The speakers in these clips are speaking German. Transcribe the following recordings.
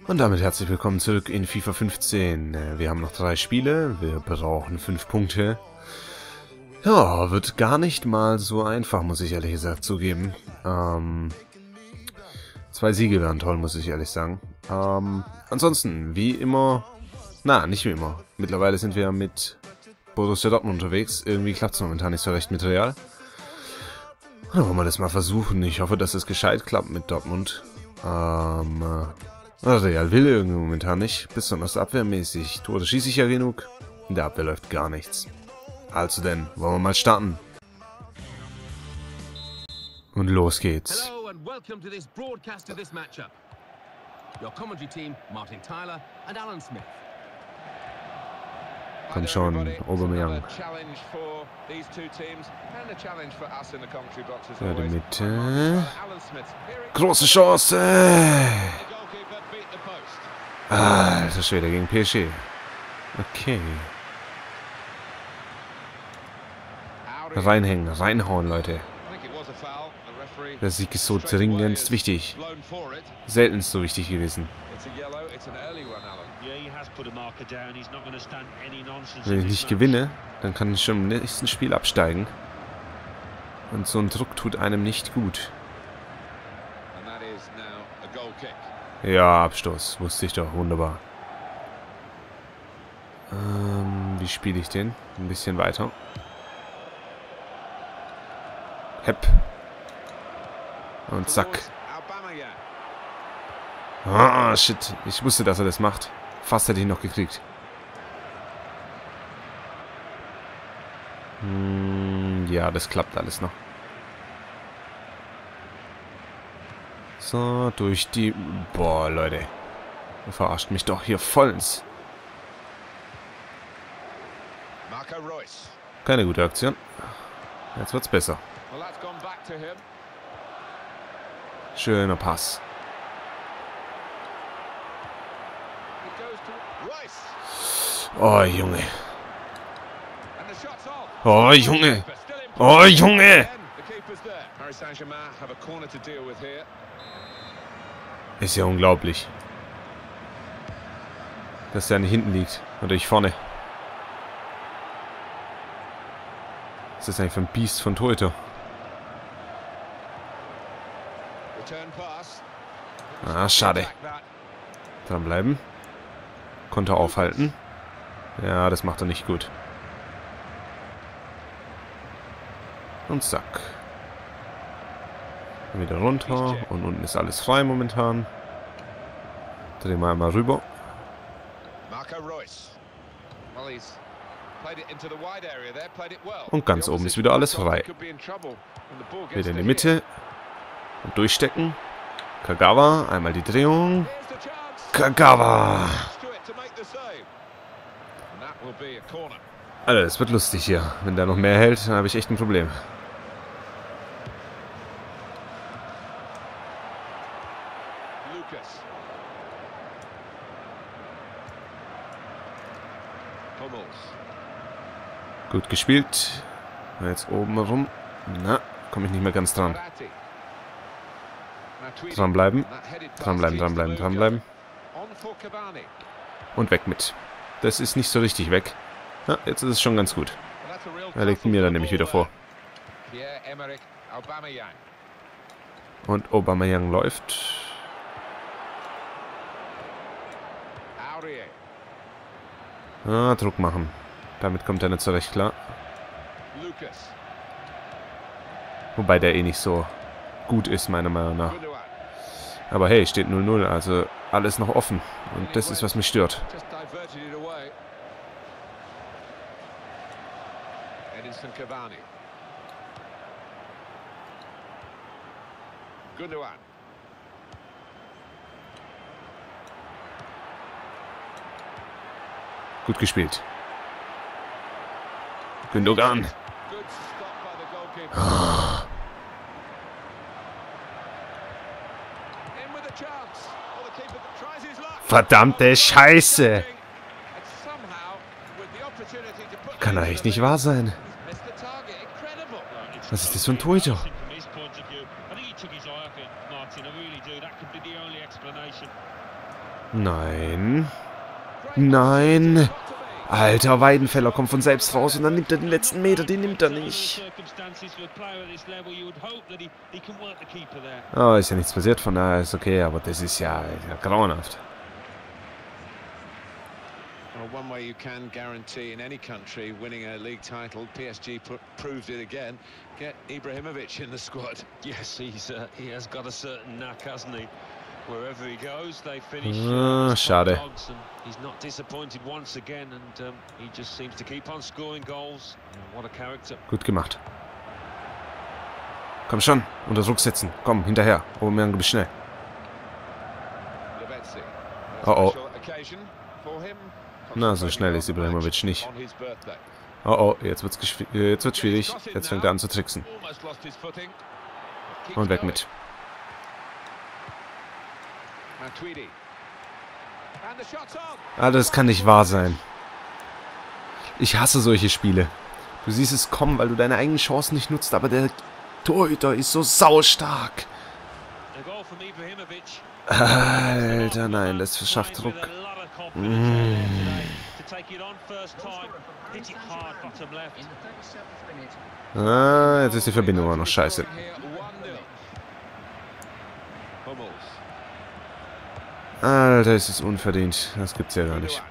Und damit herzlich willkommen zurück in FIFA 15. Wir haben noch 3 Spiele, wir brauchen 5 Punkte. Ja, wird gar nicht mal so einfach, muss ich ehrlich gesagt zugeben. 2 Siege wären toll, muss ich ehrlich sagen. Ansonsten, wie immer, nicht wie immer. Mittlerweile sind wir mit Borussia Dortmund unterwegs. Irgendwie klappt es momentan nicht so recht mit Real. Dann wollen wir das mal versuchen. Ich hoffe, dass es gescheit klappt mit Dortmund. Real will irgendwie momentan nicht, besonders abwehrmäßig. Tore schieße ich ja genug. In der Abwehr läuft gar nichts. Also denn, wollen wir mal starten. Und los geht's. Hello and welcome to this broadcast of this matchup. Your commentary team, Martin Tyler and Alan Smith. Komm schon, Aubameyang. Ja, die Mitte. Große Chance! Alter Schwede, gegen PSG. Okay. Reinhängen, reinhauen, Leute. Der Sieg ist so dringend wichtig. Selten so wichtig gewesen. Wenn ich nicht gewinne, dann kann ich schon im nächsten Spiel absteigen. Und so ein Druck tut einem nicht gut. Ja, Abstoß. Wusste ich doch. Wunderbar. Wie spiele ich den? Ein bisschen weiter. Hepp. Und zack. Ah, shit. Ich wusste, dass er das macht. Fast hätte ich ihn noch gekriegt. Ja, das klappt alles noch. So, durch die... Boah, Leute. Ihr verarscht mich doch hier vollends. Keine gute Aktion. Jetzt wird's besser. Schöner Pass. Oh, Junge. Oh, Junge. Oh, Junge. Ist ja unglaublich. Dass der nicht hinten liegt. Oder ich vorne. Was ist das eigentlich für ein Biest von Torhüter? Ah, schade. Dranbleiben. Konter aufhalten. Ja, das macht er nicht gut. Und zack. Wieder runter. Und unten ist alles frei momentan. Drehen wir einmal rüber. Und ganz oben ist wieder alles frei. Wieder in die Mitte. Und durchstecken. Kagawa. Einmal die Drehung. Kagawa. Alter, es wird lustig hier. Wenn der noch mehr hält, dann habe ich echt ein Problem. Gut gespielt. Jetzt oben rum. Na, komme ich nicht mehr ganz dran. Dranbleiben. Dranbleiben, dranbleiben, dranbleiben. Und weg mit. Das ist nicht so richtig weg. Na, jetzt ist es schon ganz gut. Er legt mir dann nämlich wieder vor. Und Aubameyang läuft. Ah, Druck machen. Damit kommt er nicht so recht klar. Wobei der eh nicht so gut ist, meiner Meinung nach. Aber hey, steht 0-0, also alles noch offen. Und das ist, was mich stört. Gut gespielt. Gündogan. Oh. Verdammte Scheiße! Kann doch echt nicht wahr sein. Was ist das für ein Torhüter? Nein. Nein. Alter, Weidenfeller kommt von selbst raus und dann nimmt er den letzten Meter, den nimmt er nicht. Oh, ist ja nichts passiert, von daher ist okay, aber das ist ja grauenhaft. One way you can guarantee in any country winning a league title, PSG proved it again. Get Ibrahimovic in the squad. Yes, he has got a certain knack, hasn't he? Wherever he goes, they finish. Schade. He's not disappointed once again, and he just seems to keep on scoring goals. What a character! Gut gemacht. Komm schon, unter Druck setzen. Komm, hinterher. Aubameyang, du bist schnell. Oh oh. Na, so schnell ist Ibrahimovic nicht. Oh oh, jetzt wird's schwierig. Jetzt fängt er an zu tricksen. Und weg mit. Ah, das kann nicht wahr sein. Ich hasse solche Spiele. Du siehst es kommen, weil du deine eigenen Chancen nicht nutzt, aber der Torhüter ist so saustark. Alter, nein, das verschafft Druck. Ah, jetzt ist die Verbindung auch noch scheiße. Alter, es ist unverdient. Das gibt's ja gar nicht.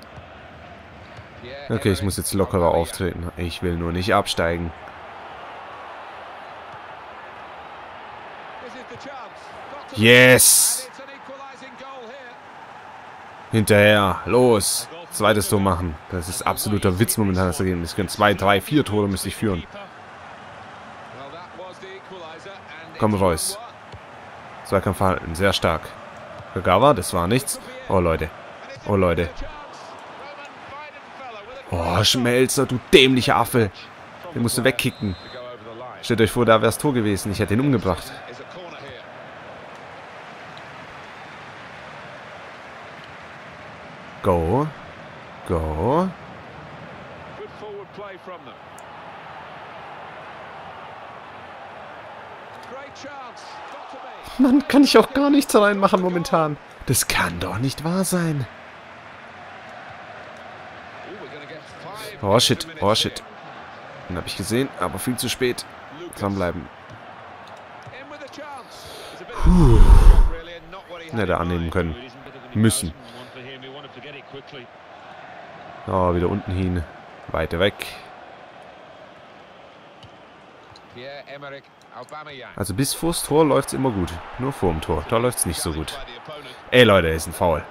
Okay, ich muss jetzt lockerer auftreten. Ich will nur nicht absteigen. Yes! Hinterher, los! Zweites Tor machen. Das ist absoluter Witz momentan, das Ergebnis. 2, 3, 4 Tore müsste ich führen. Komm, Reus. Zweikampfverhalten, sehr stark. Kagawa, das war nichts. Oh, Leute. Oh, Leute. Oh, Schmelzer, du dämlicher Affe. Den musst du wegkicken. Stellt euch vor, da wäre es Tor gewesen. Ich hätte ihn umgebracht. Go. Go. Mann, kann ich auch gar nichts reinmachen momentan. Das kann doch nicht wahr sein. Oh shit, oh shit. Den habe ich gesehen, aber viel zu spät. Dranbleiben. Puh. Hätte annehmen können. Müssen. Oh, wieder unten hin. Weiter weg. Also bis vors Tor läuft es immer gut. Nur vor dem Tor. Da läuft es nicht so gut. Ey Leute, ist ein Foul.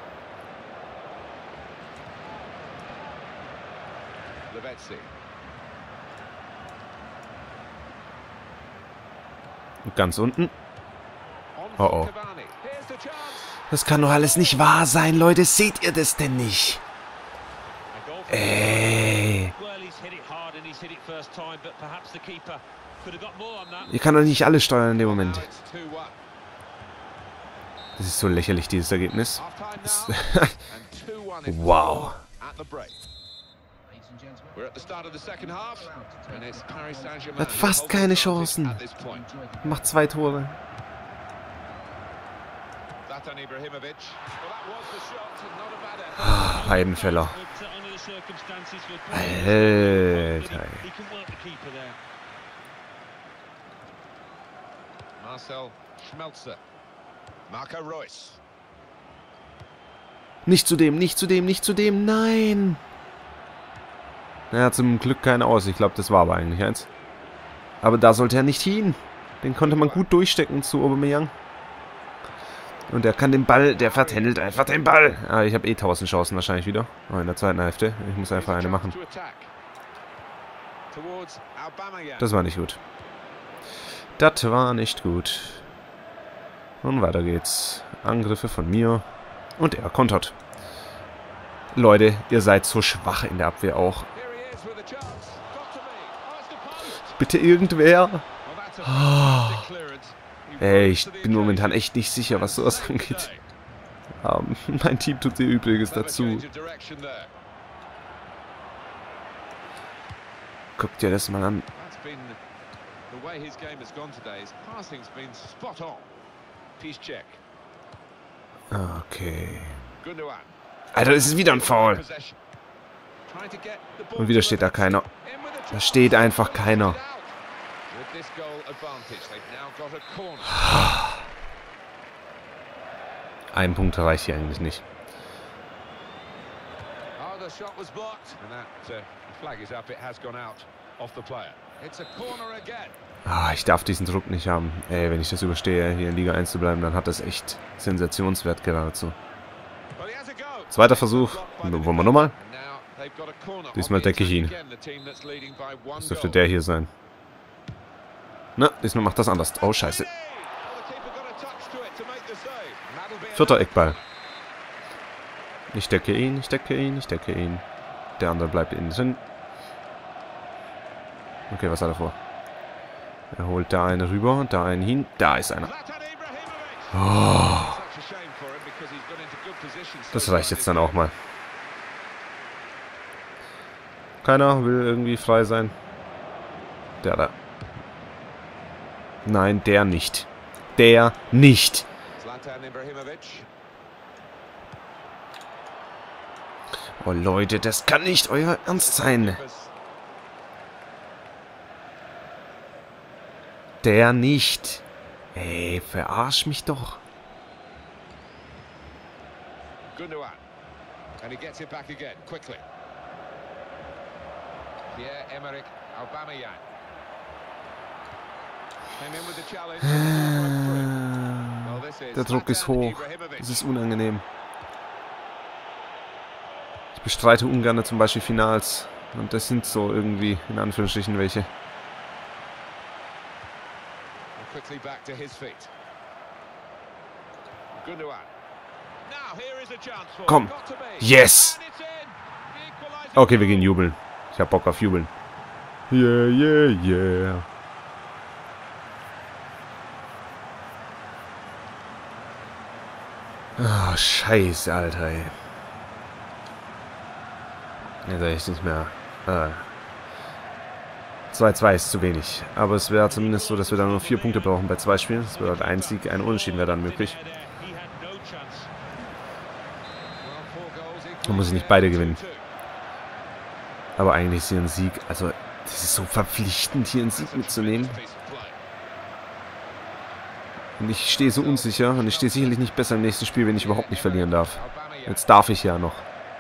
Und ganz unten. Oh oh. Das kann doch alles nicht wahr sein, Leute. Seht ihr das denn nicht? Ey. Ihr kann doch nicht alles steuern in dem Moment. Das ist so lächerlich, dieses Ergebnis. Wow. Hat fast keine Chancen. Macht 2 Tore. Weidenfeller. Alter. Marcel Schmelzer. Marco Reus. Nicht zu dem, nicht zu dem, nicht zu dem. Nein. Naja, zum Glück keine aus. Ich glaube, das war aber eigentlich eins. Aber da sollte er nicht hin. Den konnte man gut durchstecken zu Aubameyang. Und er kann den Ball, der vertändelt einfach den Ball. Ah, ich habe eh 1000 Chancen wahrscheinlich wieder. Oh, in der zweiten Hälfte. Ich muss einfach eine machen. Das war nicht gut. Das war nicht gut. Und weiter geht's. Angriffe von mir. Und er kontert. Leute, ihr seid so schwach in der Abwehr auch. Bitte irgendwer. Oh. Ey, ich bin momentan echt nicht sicher, was sowas angeht. Mein Team tut ihr Übriges dazu. Guckt dir das mal an. Okay. Alter, es ist wieder ein Foul. Und wieder steht da keiner. Da steht einfach keiner. Ein Punkt reicht hier eigentlich nicht. Ich darf diesen Druck nicht haben. Ey, wenn ich das überstehe, hier in Liga 1 zu bleiben, dann hat das echt Sensationswert geradezu. Zweiter Versuch. Wollen wir nochmal? Diesmal decke ich ihn. Das dürfte der hier sein. Na, diesmal macht das anders. Oh, scheiße. Vierter Eckball. Ich decke ihn, ich decke ihn, ich decke ihn. Der andere bleibt innen drin. Okay, was hat er vor? Er holt da einen rüber, da einen hin. Da ist einer. Oh. Das reicht jetzt dann auch mal. Keiner will irgendwie frei sein. Der da. Nein, der nicht. Der nicht. Oh Leute, das kann nicht euer Ernst sein. Der nicht. Ey, verarsch mich doch. Gundogan. And he gets it back again, quickly. Pierre-Emerick Aubameyang. Came in with the challenge. Der Druck ist hoch. Es ist unangenehm. Ich bestreite ungern zum Beispiel Finals. Und das sind so irgendwie, in Anführungsstrichen, welche. Quickly back to his feet. Gundogan. Komm. Yes. Okay, wir gehen jubeln. Ich hab Bock auf jubeln. Yeah, yeah, yeah. Oh, scheiße, Alter, ey. Jetzt echt nicht mehr. 2-2 ist zu wenig. Aber es wäre zumindest so, dass wir dann nur 4 Punkte brauchen bei 2 Spielen. Das bedeutet, ein Sieg, ein Unentschieden wäre dann möglich. Man muss nicht beide gewinnen. Aber eigentlich ist hier ein Sieg. Also, das ist so verpflichtend, hier einen Sieg mitzunehmen. Und ich stehe so unsicher. Und ich stehe sicherlich nicht besser im nächsten Spiel, wenn ich überhaupt nicht verlieren darf. Jetzt darf ich ja noch.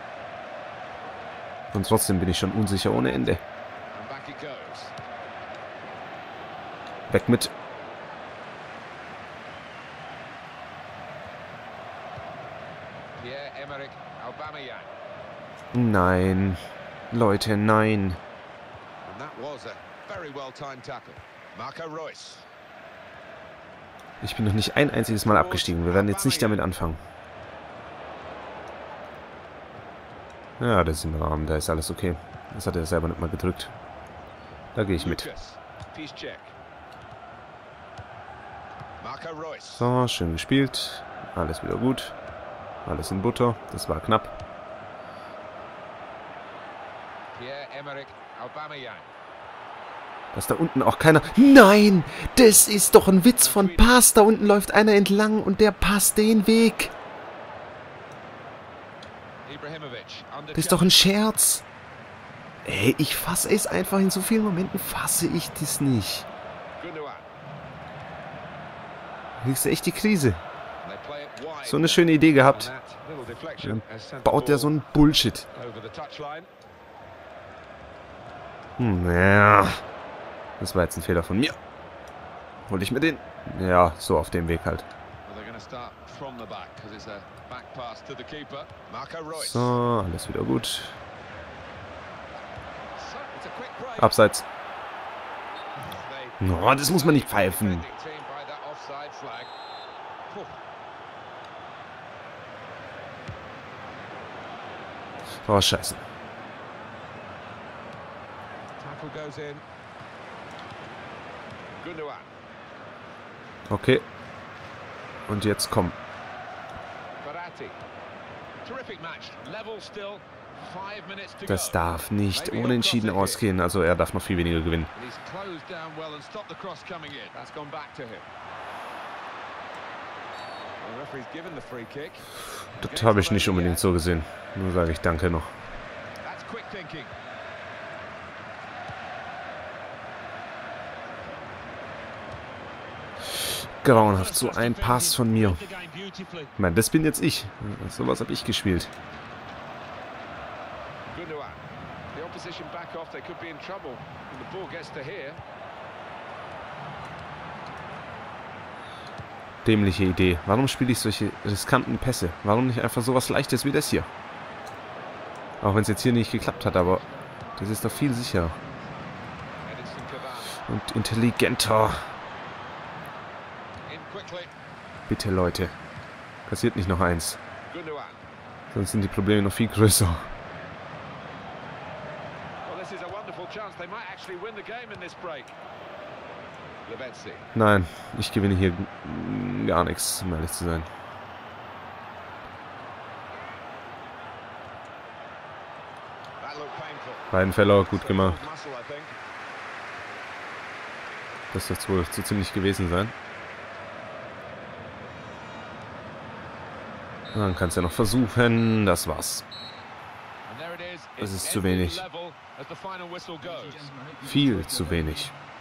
Und trotzdem bin ich schon unsicher ohne Ende. Weg mit. Nein. Leute, nein. Ich bin noch nicht ein einziges Mal abgestiegen. Wir werden jetzt nicht damit anfangen. Ja, das ist im Rahmen. Da ist alles okay. Das hat er selber nicht mal gedrückt. Da gehe ich mit. So, schön gespielt. Alles wieder gut. Alles in Butter. Das war knapp. Dass da unten auch keiner... Nein! Das ist doch ein Witz von Pass. Da unten läuft einer entlang und der passt den Weg. Das ist doch ein Scherz. Ey, ich fasse es einfach. In so vielen Momenten fasse ich das nicht. Kriegst du echt die Krise. So eine schöne Idee gehabt. Dann baut der so einen Bullshit. Ja. Das war jetzt ein Fehler von mir. Hol ich mir den? Ja, so auf dem Weg halt. So, alles wieder gut. Abseits. Oh, das muss man nicht pfeifen. Oh, scheiße. Okay. Und jetzt komm. Das darf nicht unentschieden ausgehen. Also er darf noch viel weniger gewinnen. Das habe ich nicht unbedingt so gesehen. Nur sage ich danke noch. Grauenhaft, so ein Pass von mir. Ich meine, das bin jetzt ich. Sowas habe ich gespielt. Dämliche Idee. Warum spiele ich solche riskanten Pässe? Warum nicht einfach sowas Leichtes wie das hier? Auch wenn es jetzt hier nicht geklappt hat, aber das ist doch viel sicherer. Und intelligenter. Bitte, Leute. Passiert nicht noch eins. Sonst sind die Probleme noch viel größer. Nein, ich gewinne hier gar nichts, um ehrlich zu sein. Beiden Fälle gut gemacht. Das wird wohl so ziemlich gewesen sein. Dann kannst du ja noch versuchen. Das war's. Es ist zu wenig. Viel zu wenig.